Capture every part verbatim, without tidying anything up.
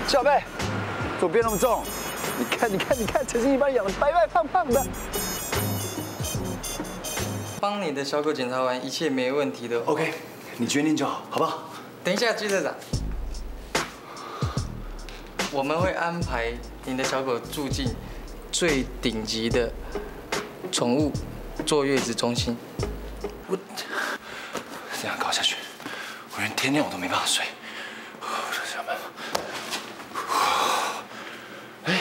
小贝，手别那么重。你看，你看，你看，陈心怡把你养的白白胖胖的。 帮你的小狗检查完，一切没问题的。 OK， 你决定就好，好不好？ 等一下，局队长，我们会安排你的小狗住进最顶级的宠物坐月子中心。 我这样搞下去，我连天亮我都没办法睡。我想办法。哎，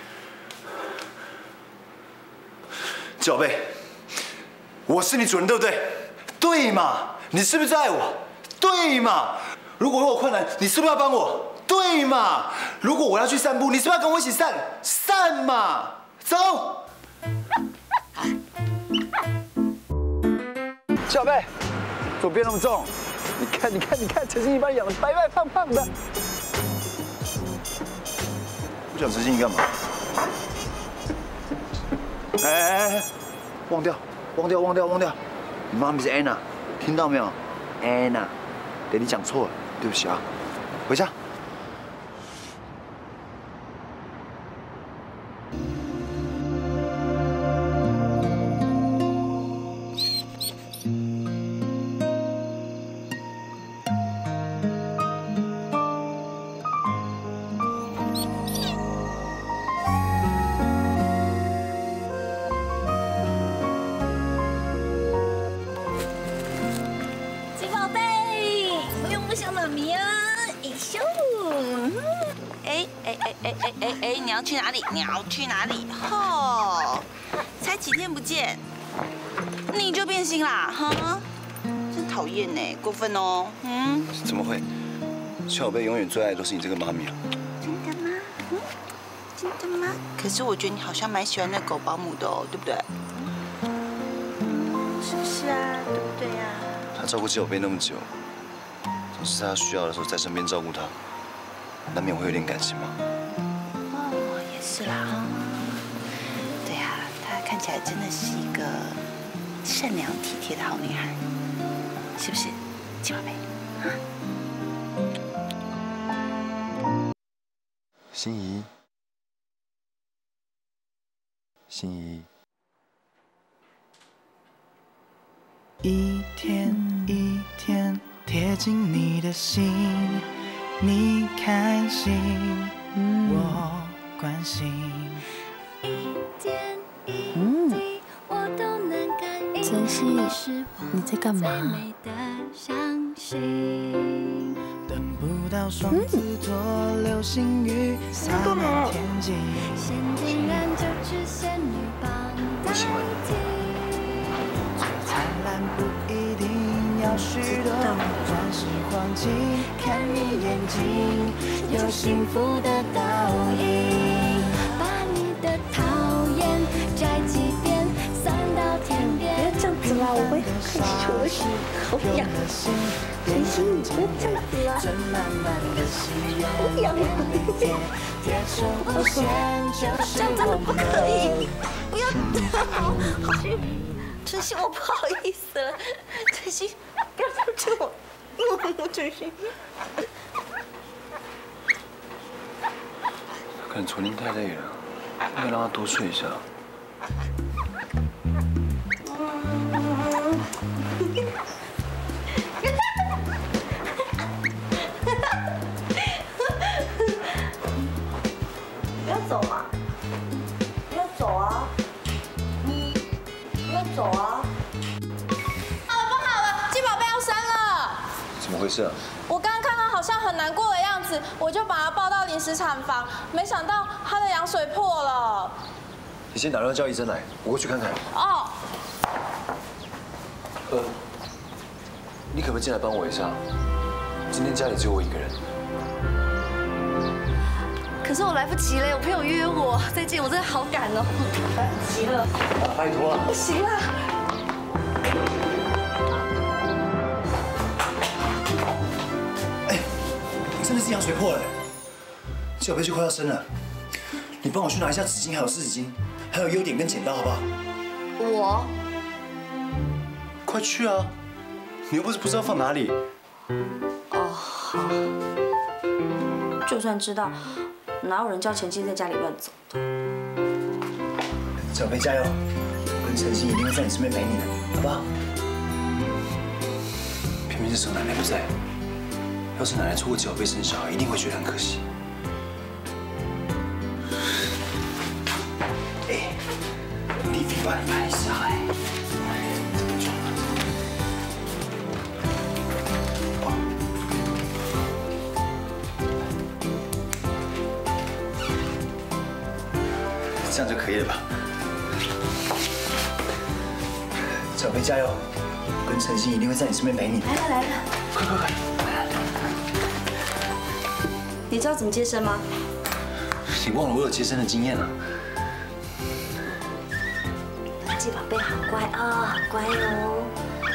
小贝，我是你主人，对不对？对嘛？你是不是爱我？对嘛？如果我有困难，你是不是要帮我？对嘛？如果我要去散步，你是不是要跟我一起散？散嘛，走。小贝，手别那么重。你看，你看，你看，陈心怡把你养的白白胖胖的。不想陈心怡干嘛？哎哎哎，忘掉，忘掉，忘掉，忘掉。你妈咪是 Anna， 听到没有 ？Anna， 对你讲错了，对不起啊。回家。 你要去哪里？你要去哪里？吼，才几天不见，你就变心啦？哈，真讨厌呢，过分哦。嗯， 怎么会？小贝永远最爱的都是你这个妈咪啊。 真的吗？嗯，真的吗？可是我觉得你好像蛮喜欢那狗保姆的哦，对不对？嗯，是不是啊？对不对呀？ 他照顾小贝那么久，总是在他需要的时候在身边照顾他，难免会有点感情嘛。 是啦，对呀，她看起来真的是一个善良体贴的好女孩，是不是，鸡宝贝？啊？ 心怡，心怡。 一天一天贴近你的心，你开心，我。关心， 嗯，晨曦，你在干嘛？ 等不到双子座流星雨洒满天际。 我喜欢你。 最灿烂不一定要许多钻石黄金，看你眼睛有幸福的倒影。 怎么啦？我会开始我的心好痒，晨曦，你不要这样子啦！好痒啊！这样真的不可以，不要好好。晨曦，我不好意思了，晨曦，不要这样对我，我晨曦。 可能昨天太累了，应该让他多睡一下。 不要走嘛！不要走啊！不要走啊！ 好了，不好了，鸡宝贝要生了！ 怎么回事啊？ 我刚刚看他好像很难过的样子，我就把他抱到临时产房，没想到他的羊水破了。 你先打电话叫医生来，我过去看看。 哦。 呃，你可不可以进来帮我一下？今天家里只有我一个人。 可是我来不及了，我朋友约我，再见，我真的好赶哦，来不及了。 啊，拜托了。 不行啦。 哎，真的是羊水破了，小贝就快要生了，你帮我去拿一下纸巾，还有湿纸巾，还有优点跟剪刀，好不好？ 我。 快去啊！你又不是不知道放哪里。 哦，好。 就算知道，哪有人叫前妻在家里乱走的？ 小贝加油，我跟陈曦一定会在你身边陪你的，好不好？偏偏这时候奶奶不在，要是奶奶错过小贝生小孩，一定会觉得很可惜。哎，你比我拍下哎，怎么装啊？这样就可以了吧？小贝加油，我跟陈曦一定会在你身边陪你的。 来了来了， 快快快！ 你知道怎么接生吗？ 你忘了我有接生的经验了。 鸡宝贝好乖啊，好乖哦。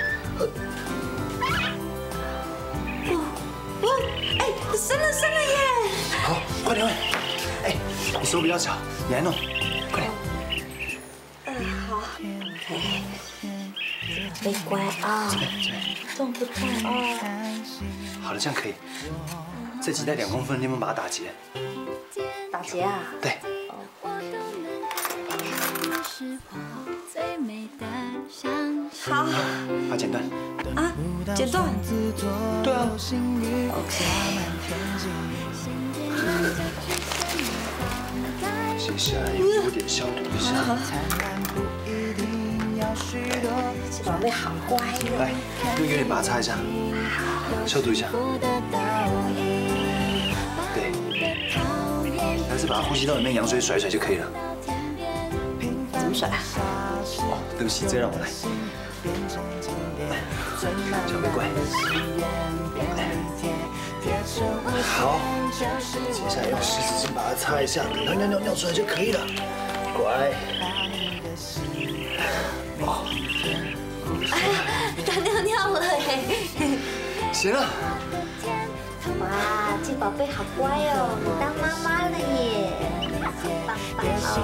哦哦，哎，生了生了耶！ 好，快点快点！哎，你手比较小，你来弄，快点。 嗯，好。OK。贝乖啊，动不动啊。 好了，这样可以。再脐带两公分的地方把它打结。 打结啊？ 对。 好。 把剪断。 啊？剪断？ 对啊。 OK。 接下来有点消毒一下。 这宝贝好乖哟。 来，用圆点把它擦一下，消毒一下。对，还是把它呼吸道里面羊水甩一甩就可以了。 怎么甩啊？ 哦，对不起，这让我来。小贝乖。好，接下来用湿纸巾把它擦一下，等它尿尿尿出来就可以了。乖。哦。 它尿尿了哎。 行了。 哇，这宝贝好乖哦，你当妈妈了耶，棒棒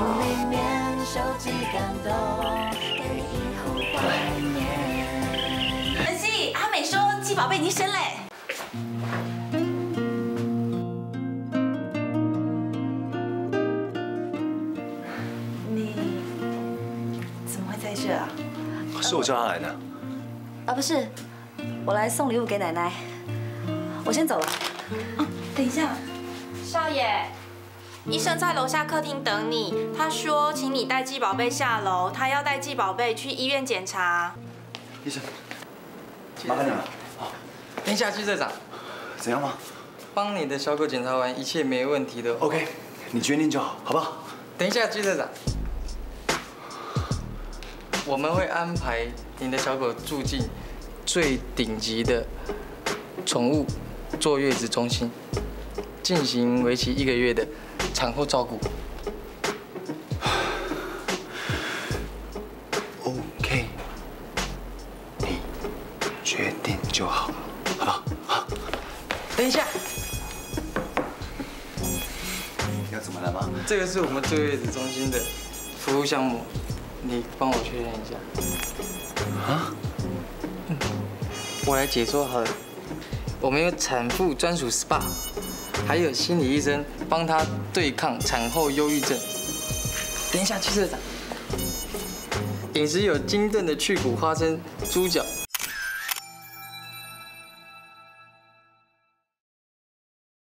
哦。晨曦，阿美说鸡宝贝已经生嘞。你怎么会在这啊？ 是我叫他来的。 啊，不是，我来送礼物给奶奶。我先走了。 啊，等一下， 少爷，医生在楼下客厅等你。他说，请你带季宝贝下楼，他要带季宝贝去医院检查。 医生，麻烦你了。好， 等一下，季队长， 怎样吗？ 帮你的小狗检查完，一切没问题的。 OK， 你决定就好，好不好？ 等一下，季队长，我们会安排你的小狗住进最顶级的宠物坐月子中心，进行为期一个月的产后照顾。 OK， 你决定就好，好不好？好。 等一下， 要怎么了吗？ 这个是我们坐月子中心的服务项目，你帮我确认一下。 啊？ 嗯，我来解说好了。我们有产妇专属 S P A， 还有心理医生帮她对抗产后忧郁症。等一下，季社长，饮食有精炖的去骨花生、猪脚、